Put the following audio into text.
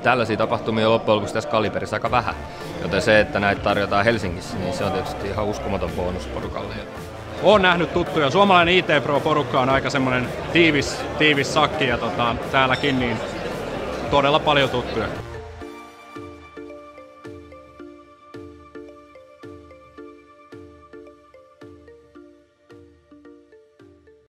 tällaisia tapahtumia on loppujen lopuksi tässä kaliberissa aika vähän. Joten se, että näitä tarjotaan Helsingissä, niin se on tietysti ihan uskomaton bonus porukalle. Olen nähnyt tuttuja. Suomalainen IT Pro-porukka on aika semmoinen tiivis sakki ja täälläkin niin todella paljon tuttuja.